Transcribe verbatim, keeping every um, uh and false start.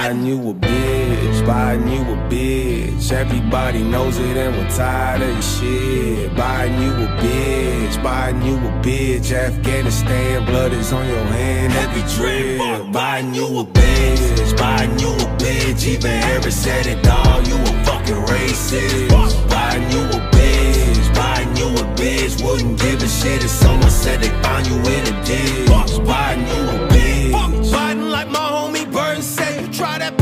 Buying you a bitch, buying you a bitch. Everybody knows it and we're tired of your shit. Buying you a bitch, buying you a bitch. Afghanistan blood is on your hand, every drip. Buying you a bitch, buying you a bitch. Even Harris said it, dawg, you a fucking racist. Buying you a bitch, buying you a bitch. Wouldn't give a shit if someone said they found you in a ditch. Buying you a bitch. Biden like my homie Burns said, you try that